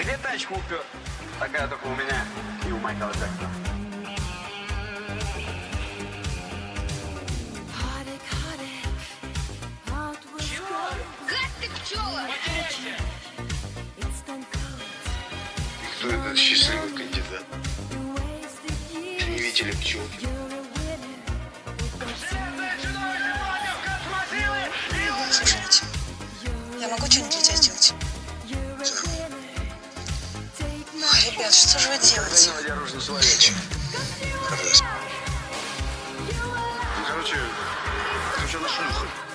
Где тачку упер? Такая только у меня и у Майкла Джексона. Гад ты пчела! Кто этот счастливый кандидат? Не видели пчелки? Слушайте, я могу что-нибудь для тебя сделать? Ой, ребят, что же вы делаете? Ничего. Хорошо. Ну, короче, она шлюха.